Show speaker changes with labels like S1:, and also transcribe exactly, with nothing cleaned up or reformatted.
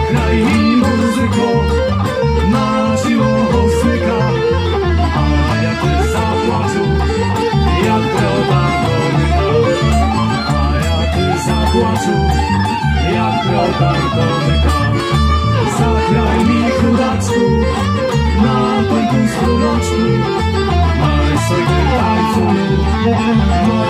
S1: Zagraj mi muzyko na siłą styka, a ja ty zapłaczu, jak broda domyka. A ja ty zapłaczu, jak broda domyka. Zagraj mi chudaczku na tąpym strunaczku, maj sobie tańcu.